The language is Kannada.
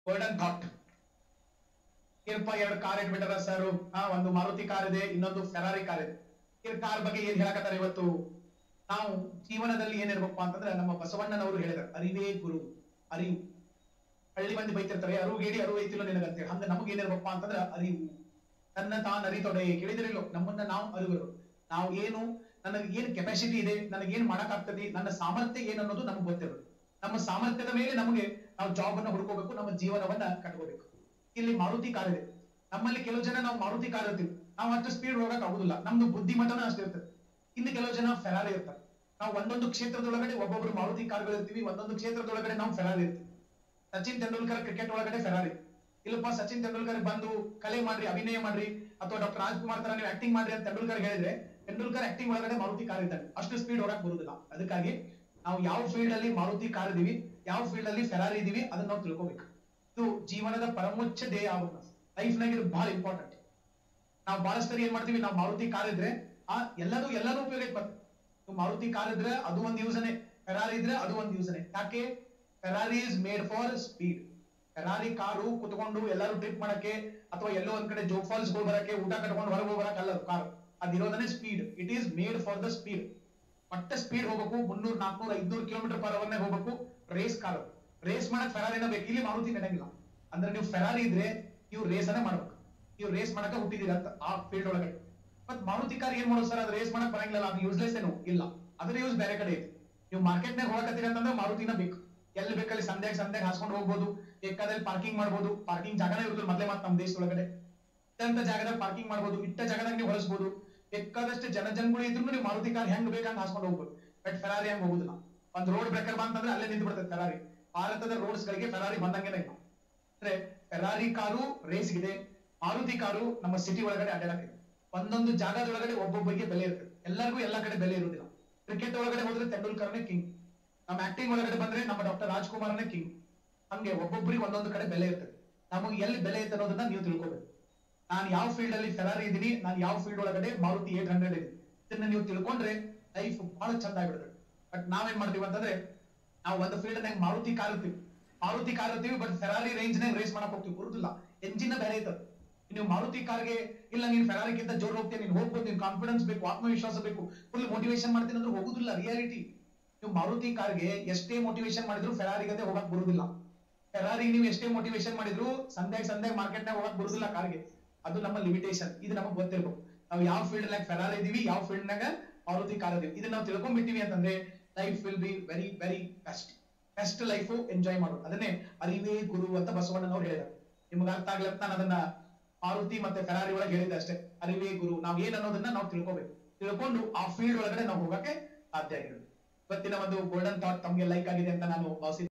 Golden thought. ಏನಪ್ಪ ಎರಡು ಕಾರ್ ಇಟ್ಬಿಟ್ಟಾರ ಸರ್, ಒಂದು ಮಾರುತಿ ಕಾರ್ ಇದೆ, ಇನ್ನೊಂದು ಫೆರಾರಿ ಕಾರ್ ಇದೆ. ಕಾರ್ ಬಗ್ಗೆ ಏನ್ ಹೇಳಕತ್ತಾರ ಇವತ್ತು? ನಾವು ಜೀವನದಲ್ಲಿ ಏನಿರ್ಬೇಕು ಅಂತಂದ್ರೆ ನಮ್ಮ ಬಸವಣ್ಣನವರು ಹೇಳಿದಾರೆ, ಅರಿವೇ ಗುರು. ಅರಿವು. ಹಳ್ಳಿ ಮಂದಿ ಬೈತಿರ್ತಾರೆ, ಅರಿವು ಗೇಡಿ ಅರಿವು ಐತಿಲ್ಲ ನಿನಗಂತೇಳಿ. ಹಂಗ ನಮ್ಗೆ ಏನಿರ್ಬೇಕು ಅಂತಂದ್ರೆ ಅರಿವು. ನನ್ನ ತಾನ್ ಅರಿತೊಡೆ ಕೇಳಿದಿರಿಲ್ಲೋ, ನಮ್ಮನ್ನ ನಾವು ಅರಿವರು. ನಾವು ಏನು, ನನಗೆ ಏನ್ ಕೆಪಾಸಿಟಿ ಇದೆ, ನನಗೆ ಏನ್ ಮಾಡಕ್ ಆಗ್ತದೆ, ನನ್ನ ಸಾಮರ್ಥ್ಯ ಏನ್ ಅನ್ನೋದು ನಮ್ಗೆ ಗೊತ್ತಿರೋದು. ನಮ್ಮ ಸಾಮರ್ಥ್ಯದ ಮೇಲೆ ನಮಗೆ ನಾವು ಜಾಬ್ ಅನ್ನ ಹುಡ್ಕೋಬೇಕು, ನಮ್ಮ ಜೀವನವನ್ನ ಕಟ್ಕೋಬೇಕು. ಇಲ್ಲಿ ಮಾರುತಿ ಕಾರ್ ಇದೆ. ನಮ್ಮಲ್ಲಿ ಕೆಲವು ಜನ ನಾವು ಮಾರುತಿ ಕಾರ್ ಇರ್ತೀವಿ, ನಾವು ಅಷ್ಟು ಸ್ಪೀಡ್ ಹೋಗಕ್ ಆಗುದಿಲ್ಲ, ನಮ್ದು ಬುದ್ಧಿಮಟ್ಟನ ಅಷ್ಟು ಇರ್ತದೆ. ಇನ್ನು ಕೆಲವು ಜನ ಫೆರಾರಿ ಇರ್ತಾರೆ. ನಾವು ಒಂದೊಂದು ಕ್ಷೇತ್ರದೊಳಗಡೆ ಒಬ್ಬೊಬ್ರು ಮಾರುತಿ ಕಾರ್ಗಳು ಇರ್ತೀವಿ, ಒಂದೊಂದು ಕ್ಷೇತ್ರದೊಳಗಡೆ ನಾವು ಫೆರಾರಿ ಇರ್ತೀವಿ. ಸಚಿನ್ ತೆಂಡೂಲ್ಕರ್ ಕ್ರಿಕೆಟ್ ಒಳಗಡೆ ಫೆರಾರಿ. ಇಲ್ಲಪ್ಪ ಸಚಿನ್ ತೆಂಡೂಲ್ಕರ್ ಬಂದು ಕಲೆ ಮಾಡ್ರಿ, ಅಭಿನಯ ಮಾಡ್ರಿ, ಅಥವಾ ಡಾಕ್ಟರ್ ರಾಜ್ಕುಮಾರ್ ತರ ನೀವು ಆಕ್ಟಿಂಗ್ ಮಾಡ್ರಿ ಅಂತ ತೆಂಡೂಲ್ಕರ್ ಹೇಳಿದ್ರೆ, ತೆಂಡೂಲ್ಕರ್ ಆಕ್ಟಿಂಗ್ ಒಳಗಡೆ ಮಾರುತಿ ಕಾರ್ ಇದ್ದಾನೆ, ಅಷ್ಟು ಸ್ಪೀಡ್ ಹೋಗಕ್ ಬರುದಿಲ್ಲ. ಅದಕ್ಕಾಗಿ ನಾವು ಯಾವ ಫೀಲ್ಡ್ ಅಲ್ಲಿ ಮಾರುತಿ ಕಾರ್ ಇದೀವಿ, ಯಾವ ಫೀಲ್ಡ್ ಅಲ್ಲಿ ಫೆರಾರಿ ಇದೀವಿ, ಅದನ್ನ ನಾವು ತಿಳ್ಕೋಬೇಕು. ಇದು ಜೀವನದ ಪರಮೋಚ್ಚ ಧ್ಯೇಯ ಆಗುತ್ತೆ. ಲೈಫ್ ನಾಗ ಇದು ಬಹಳ ಇಂಪಾರ್ಟೆಂಟ್. ನಾವು ಬಹಳಷ್ಟು ಏನ್ ಮಾಡ್ತೀವಿ, ನಾವು ಮಾರುತಿ ಕಾರ್ ಇದ್ರೆ ಎಲ್ಲರೂ ಉಪಯೋಗಕ್ಕೆ ಬರ್ತದೆ. ಮಾರುತಿ ಕಾರ್ ಇದ್ರೆ ಅದು ಒಂದು ಯೂಸನೆ, ಫೆರಾರಿ ಇದ್ರೆ ಅದು ಒಂದು ಯೂಸನೆ. ಯಾಕೆ? Ferrari is made for speed. Ferrari car ಕುತ್ಕೊಂಡು ಎಲ್ಲರೂ ಟ್ರಿಪ್ ಮಾಡಕ್ಕೆ, ಅಥವಾ ಎಲ್ಲೋ ಒಂದ್ ಕಡೆ ಜೋಗ್ ಫಾಲ್ಸ್ ಹೋಗಿ ಬರಕ್ಕೆ, ಊಟ ಕಟ್ಕೊಂಡು ಹೊರಗೆ ಹೋಗಕ್ಕೆ ಅಲ್ಲ ಕಾರ್. ಅದಿರೋದನ್ನೇ speed. It is made for the speed. ಮತ್ತೆ ಸ್ಪೀಡ್ ಹೋಗ್ಬೇಕು, 300, 400, 500 ಕಿಲೋಮೀಟರ್ ಪರ್ ಅವರ್ನೇ ಹೋಗ್ಬೇಕು. Race car. ರೇಸ್ ಮಾಡಕ್ ಫೆರಾರಿನ ಬೇಕು. ಇಲ್ಲಿ ಮಾರುತಿ ನಡೆಯಂಗಿಲ್ಲ. ಅಂದ್ರೆ ನೀವು ಫೆರಾರಿ ಇದ್ರೆ ನೀವು ರೇಸ್ ಅನ್ನ ಮಾಡ್ಬೇಕು. ನೀವು ರೇಸ್ ಮಾಡಕ ಹುಟ್ಟಿದೀರ ಅಂತ ಆ ಫೀಲ್ಡ್ ಒಳಗಡೆ. ಮತ್ ಮಾರುತಿ ಕಾರ್ ಏನ್ ಮಾಡೋದು ಸರ್, ಅದು ರೇಸ್ ಮಾಡಕ್ ಬರಂಗಿಲ್ಲ, ಅದು ಯೂಸ್ಲೆಸ್ ಏನು ಇಲ್ಲ, ಅದ್ರ ಯೂಸ್ ಬೇರೆ ಕಡೆ ಐತಿ. ನೀವು ಮಾರ್ಕೆಟ್ ನಾಗ ಹೋಗಕತ್ತೀರಿ ಅಂತಂದ್ರೆ ಮಾರುತಿನ ಬೇಕು. ಎಲ್ಲಿ ಬೇಕಲ್ಲಿ ಸಂಧ್ಯಾಗ ಹಾಸ್ಕೊಂಡು ಹೋಗ್ಬೋದು, ಬೇಕಾದಲ್ಲಿ ಪಾರ್ಕಿಂಗ್ ಮಾಡ್ಬೋದು. ಪಾರ್ಕಿಂಗ್ ಜಾಗನೇ ಇರುದಿಲ್ಲ ಮೊದಲೇ, ಮತ್ತೆ ನಮ್ಮ ದೇಶದೊಳಗಡೆ ಇಟ್ಟಂತ ಜಾಗದಾಗ ಪಾರ್ಕಿಂಗ್ ಮಾಡ್ಬೋದು, ಇಟ್ಟ ಜಾಗದಾಗ ನೀವು ಹೊಲಿಸಬಹುದು. ಬೇಕಾದಷ್ಟು ಜನಗಳು ಇದ್ರು ನೀವು ಮಾರುತಿ ಕಾರ್ ಹೆಂಗ್ ಬೇಕಂತ ಹಾಸ್ಕೊಂಡು ಹೋಗ್ಬೋದು. ಬಟ್ ಫೆರಾರಿ ಹಂಗ್ ಹೋಗುದಿಲ್ಲ. ಒಂದ್ ರೋಡ್ ಬ್ರೇಕರ್ ಬಂತಂದ್ರೆ ಅಲ್ಲೇ ನಿಂತು ಬಿಡ್ತದೆ ಫೆರಾರಿ. ಭಾರತದ ರೋಡ್ಸ್ ಗಳಿಗೆ ಫೆರಾರಿ ಬಂದಂಗೆ ಇಲ್ಲ. ಅಂದ್ರೆ ಫೆರಾರಿ ಕಾರು ರೇಸ್ ಇದೆ, ಮಾರುತಿ ಕಾರು ನಮ್ಮ ಸಿಟಿ ಒಳಗಡೆ ಅಡ್ಡಾಡಕ್ಕಿದೆ. ಒಂದೊಂದು ಜಾಗದೊಳಗಡೆ ಒಬ್ಬೊಬ್ಬರಿಗೆ ಬೆಲೆ ಇರ್ತದೆ. ಎಲ್ಲರಿಗೂ ಎಲ್ಲಾ ಕಡೆ ಬೆಲೆ ಇರುವುದಿಲ್ಲ. ಕ್ರಿಕೆಟ್ ಒಳಗಡೆ ಹೋದ್ರೆ ತೆಂಡೂಲ್ಕರ್ನೇ ಕಿಂಗ್. ನಮ್ಮ ಆಕ್ಟಿಂಗ್ ಒಳಗಡೆ ಬಂದ್ರೆ ನಮ್ಮ ಡಾಕ್ಟರ್ ರಾಜ್ಕುಮಾರ್ನೇ ಕಿಂಗ್. ಹಂಗೆ ಒಬ್ಬೊಬ್ಬರಿಗೆ ಒಂದೊಂದು ಕಡೆ ಬೆಲೆ ಇರ್ತದೆ. ನಮಗೆ ಎಲ್ಲಿ ಬೆಲೆ ಐತೆ ಅನ್ನೋದನ್ನ ನೀವು ತಿಳ್ಕೋಬೇಕು. ನಾನು ಯಾವ ಫೀಲ್ಡ್ ಅಲ್ಲಿ ಫೆರಾರಿ ಇದೀನಿ, ನಾನು ಯಾವ ಫೀಲ್ಡ್ ಒಳಗಡೆ ಮಾರುತಿ 800 ಇದೆ, ಇದನ್ನ ನೀವು ತಿಳ್ಕೊಂಡ್ರೆ ಲೈಫ್ ಬಹಳ ಚಂದ ಆಗಿಬಿಡುತ್ತೆ. ಬಟ್ ನಾವೇನ್ ಮಾಡ್ತೀವಿ ಅಂತಂದ್ರೆ, ನಾವು ಒಂದು ಫೀಲ್ಡ್ ನಾಗ ಮಾರುತಿ ಕಾರ್ ಇರ್ತೀವಿ, ಬಟ್ ಫೆರಾರಿ ರೇಂಜ್ ನಾಗ ರೇಸ್ ಮಾಡಕ್ ಹೋಗ್ತೀವಿ. ಬರುದಿಲ್ಲ, ಎಂಜಿನ್ ಬೇರೆ ಐತದ. ನೀವು ಮಾರುತಿ ಕಾರ್ಗೆ ಇಲ್ಲ, ನೀನ್ ಫೆರಾರಿಗಿಂತ ಜೋರ್ ಹೋಗ್ತೀನಿ, ನೀನ್ ಹೋಗ್ಬೋದು, ನೀನ್ ಕಾನ್ಫಿಡೆನ್ಸ್ ಬೇಕು, ಆತ್ಮವಿಶ್ವಾಸ ಬೇಕು, ಫುಲ್ ಮೋಟಿವೇಶನ್ ಮಾಡ್ತೀನಿ ಅಂದ್ರೆ ಹೋಗುದಿಲ್ಲ. ರಿಯಾಲಿಟಿ, ನೀವು ಮಾರುತಿ ಕಾರ್ಗೆ ಎಷ್ಟೇ ಮೋಟಿವೇಶನ್ ಮಾಡಿದ್ರು ಫೆರಾರಿಗಂತೆ ಹೋಗಕ್ ಬರುದಿಲ್ಲ. ಫೆರಾರಿ ನೀವು ಎಷ್ಟೇ ಮೋಟಿವೇಶನ್ ಮಾಡಿದ್ರು ಸಂಧ್ಯಾಗ ಮಾರ್ಕೆಟ್ ನಾಗ ಹೋಗಕ್ ಬರುದಿಲ್ಲ ಕಾರ್ಗೆ. ಅದು ನಮ್ಮ ಲಿಮಿಟೇಷನ್. ಇದು ನಮಗ್ ಗೊತ್ತಿರ್ಬೇಕು. ನಾವು ಯಾವ ಫೀಲ್ಡ್ ನಾಗ ಫೆರಾರಿ ಇದೀವಿ, ಯಾವ ಫೀಲ್ಡ್ ನಾಗ ಮಾರುತಿ ಕಾರ್ ಇದೀವಿ, ಇದನ್ನ ನಾವು ತಿಳ್ಕೊಂಡ್ಬಿಟ್ಟಿವಿ ಅಂತಂದ್ರೆ life will be very very best life enjoy ಮಾಡೋದು. ಅದನ್ನೇ ಅರಿವೇ ಗುರು ಅಂತ ಬಸವಣ್ಣನವ್ರು ಹೇಳಿದ್ದಾರೆ. ನಿಮ್ಗೆ ಅರ್ಥ ಆಗ್ಲತ್ತ ನಾನು ಅದನ್ನ ಮಾರುತಿ ಮತ್ತೆ ಫೆರಾರಿ ಒಳಗೆ ಹೇಳಿದೆ ಅಷ್ಟೇ. ಅರಿವೇ ಗುರು. ನಾವ್ ಏನ್ ಅನ್ನೋದನ್ನ ನಾವು ತಿಳ್ಕೊಬೇಕು. ತಿಳ್ಕೊಂಡು ಆ ಫೀಲ್ಡ್ ಒಳಗಡೆ ನಾವು ಹೋಗಕ್ಕೆ ಸಾಧ್ಯ ಆಗಿರೋದು. ಇವತ್ತಿನ ಒಂದು ಗೋಲ್ಡನ್ ಥಾಟ್ ತಮ್ಗೆ ಲೈಕ್ ಆಗಿದೆ ಅಂತ ನಾನು ಭಾವಿಸಿ